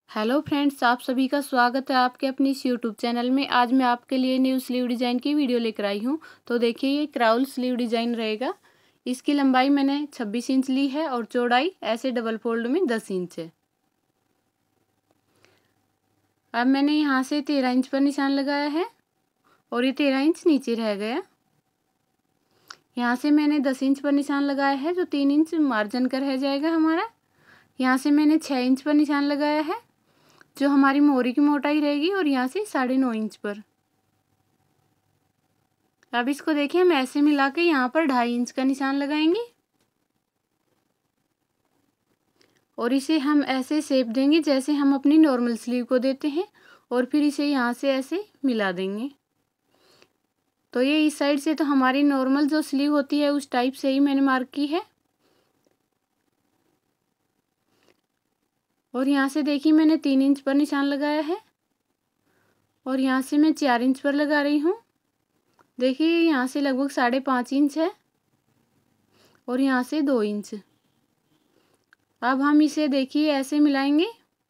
Hello friends, आप सभी का स्वागत है आपके अपनी इस यूट्यूब चैनल में। आज मैं आपके लिए न्यू स्लीव डिज़ाइन की वीडियो लेकर आई हूँ। तो देखिए, ये क्राउल स्लीव डिज़ाइन रहेगा। इसकी लंबाई मैंने 26 इंच ली है और चौड़ाई ऐसे डबल फोल्ड में 10 इंच है। अब मैंने यहाँ से 13 इंच पर निशान लगाया है और ये 13 इंच नीचे रह गया। यहाँ से मैंने 10 इंच पर निशान लगाया है, जो 3 इंच मार्जिन का रह जाएगा हमारा। यहाँ से मैंने 6 इंच पर निशान लगाया है, जो हमारी मोरी की मोटाई रहेगी, और यहाँ से 9.5 इंच पर। अब इसको देखिए, हम ऐसे मिला के यहाँ पर 2.5 इंच का निशान लगाएंगे और इसे हम ऐसे शेप देंगे जैसे हम अपनी नॉर्मल स्लीव को देते हैं, और फिर इसे यहाँ से ऐसे मिला देंगे। तो ये इस साइड से तो हमारी नॉर्मल जो स्लीव होती है उस टाइप से ही मैंने मार्क की है। और यहाँ से देखिए, मैंने 3 इंच पर निशान लगाया है और यहाँ से मैं 4 इंच पर लगा रही हूँ। देखिए, यहाँ से लगभग 5.5 इंच है और यहाँ से 2 इंच। अब हम इसे देखिए ऐसे मिलाएंगे।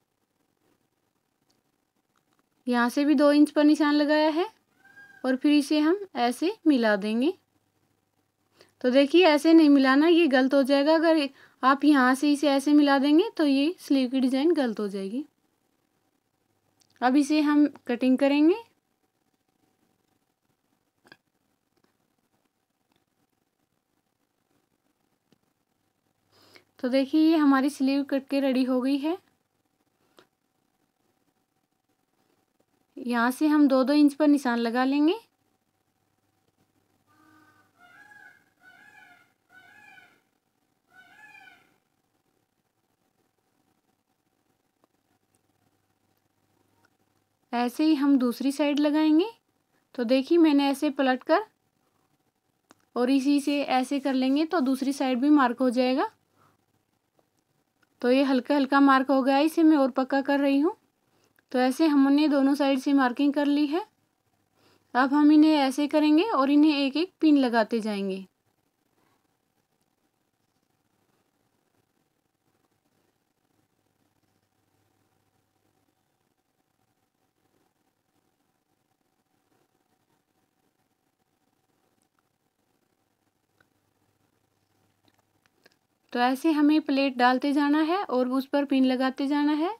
यहाँ से भी 2 इंच पर निशान लगाया है और फिर इसे हम ऐसे मिला देंगे। तो देखिए, ऐसे नहीं मिलाना, ये गलत हो जाएगा। अगर आप यहाँ से इसे ऐसे मिला देंगे तो ये स्लीव की डिज़ाइन गलत हो जाएगी। अब इसे हम कटिंग करेंगे। तो देखिए, ये हमारी स्लीव कट के रेडी हो गई है। यहाँ से हम 2-2 इंच पर निशान लगा लेंगे। ऐसे ही हम दूसरी साइड लगाएंगे। तो देखिए, मैंने ऐसे पलट कर और इसी से ऐसे कर लेंगे तो दूसरी साइड भी मार्क हो जाएगा। तो ये हल्का हल्का मार्क हो गया, इसे मैं और पक्का कर रही हूँ। तो ऐसे हमने दोनों साइड से मार्किंग कर ली है। अब हम इन्हें ऐसे करेंगे और इन्हें एक एक पिन लगाते जाएंगे। तो ऐसे हमें प्लेट डालते जाना है और उस पर पिन लगाते जाना है।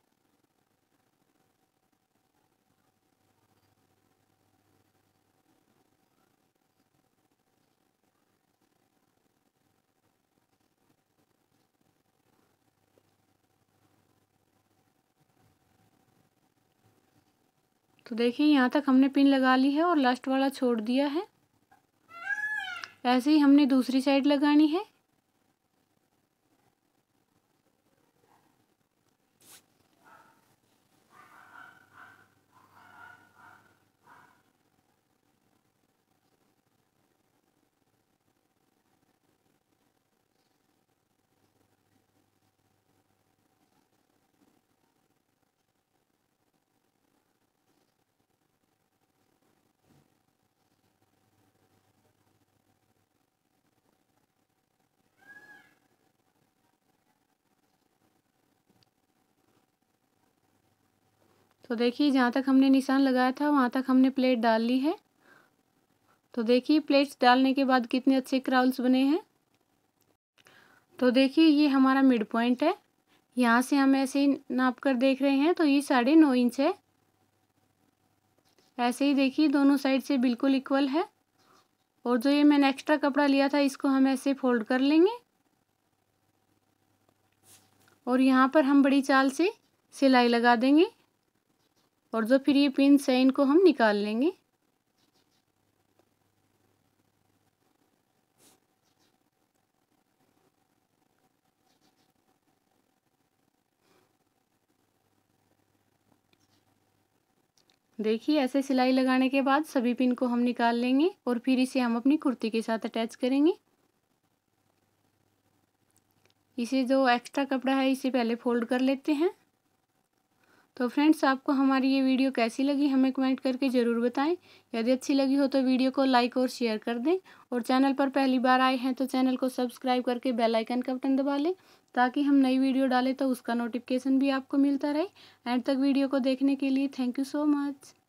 तो देखिए, यहाँ तक हमने पिन लगा ली है और लास्ट वाला छोड़ दिया है। ऐसे ही हमने दूसरी साइड लगानी है। तो देखिए, जहाँ तक हमने निशान लगाया था वहाँ तक हमने प्लेट डाल ली है। तो देखिए, प्लेट्स डालने के बाद कितने अच्छे क्राउल्स बने हैं। तो देखिए, ये हमारा मिड पॉइंट है। यहाँ से हम ऐसे ही नाप कर देख रहे हैं तो ये 9.5 इंच है। ऐसे ही देखिए, दोनों साइड से बिल्कुल इक्वल है। और जो ये मैंने एक्स्ट्रा कपड़ा लिया था इसको हम ऐसे फोल्ड कर लेंगे और यहाँ पर हम बड़ी चाल से सिलाई लगा देंगे और जो फिर ये पिंस है इनको हम निकाल लेंगे। देखिए, ऐसे सिलाई लगाने के बाद सभी पिन को हम निकाल लेंगे और फिर इसे हम अपनी कुर्ती के साथ अटैच करेंगे। इसे जो एक्स्ट्रा कपड़ा है इसे पहले फोल्ड कर लेते हैं। तो फ्रेंड्स, आपको हमारी ये वीडियो कैसी लगी हमें कमेंट करके ज़रूर बताएं। यदि अच्छी लगी हो तो वीडियो को लाइक और शेयर कर दें और चैनल पर पहली बार आए हैं तो चैनल को सब्सक्राइब करके बेल आइकन का बटन दबा लें ताकि हम नई वीडियो डालें तो उसका नोटिफिकेशन भी आपको मिलता रहे। एंड तक वीडियो को देखने के लिए थैंक यू सो मच।